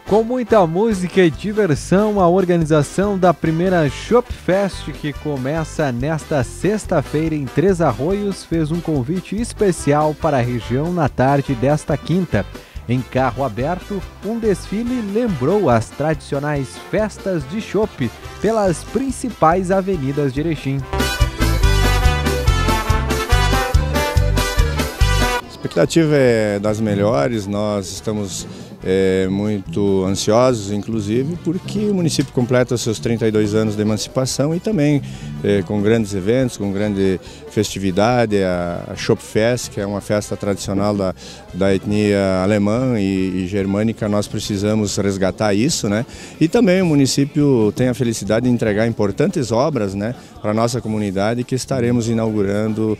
Com muita música e diversão, a organização da primeira Chopp Fest, que começa nesta sexta-feira em Três Arroios, fez um convite especial para a região na tarde desta quinta. Em carro aberto, um desfile lembrou as tradicionais festas de chopp pelas principais avenidas de Erechim. A expectativa é das melhores, nós estamos muito ansiosos, inclusive, porque o município completa seus 32 anos de emancipação e também com grandes eventos, com grande festividade, a Chopp Fest, que é uma festa tradicional da etnia alemã e germânica. Nós precisamos resgatar isso, né? E também o município tem a felicidade de entregar importantes obras, né, para a nossa comunidade, que estaremos inaugurando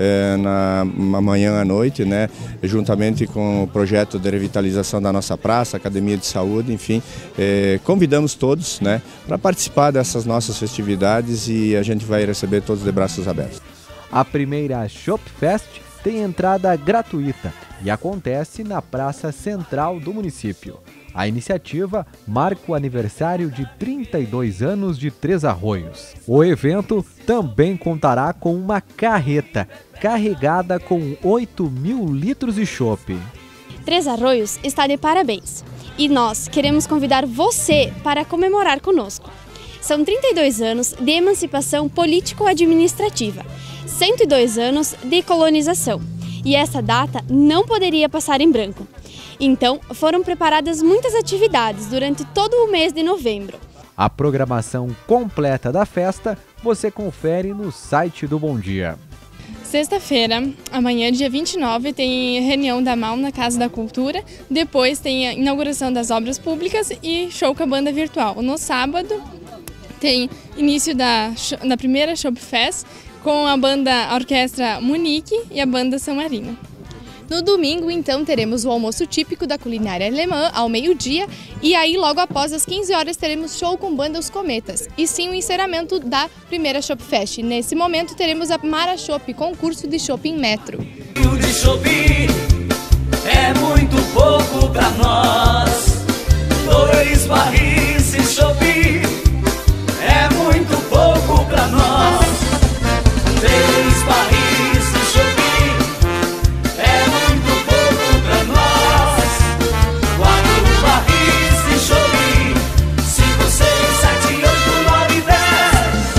amanhã à noite, né, juntamente com o projeto de revitalização da nossa praça, academia de saúde, enfim. Convidamos todos, né, para participar dessas nossas festividades e a gente vai receber todos de braços abertos. A primeira Chopp Fest tem entrada gratuita e acontece na praça central do município. A iniciativa marca o aniversário de 32 anos de Três Arroios. O evento também contará com uma carreta carregada com 8.000 litros de chopp. Três Arroios está de parabéns e nós queremos convidar você para comemorar conosco. São 32 anos de emancipação político-administrativa, 102 anos de colonização e essa data não poderia passar em branco. Então, foram preparadas muitas atividades durante todo o mês de novembro. A programação completa da festa você confere no site do Bom Dia. Sexta-feira, amanhã, dia 29, tem reunião da MAU na Casa da Cultura, depois tem a inauguração das obras públicas e show com a banda virtual. No sábado, tem início da primeira Chopp Fest com a orquestra Munique e a banda São Marino. No domingo, então, teremos o almoço típico da culinária alemã ao meio-dia e aí, logo após as 15 horas, teremos show com banda Os Cometas e sim o encerramento da primeira Chopp Fest. Nesse momento, teremos a Mara Chopp, concurso de chopp em metro. O de chopp é muito pouco pra nós, 2 barris de chopp é muito pouco pra nós.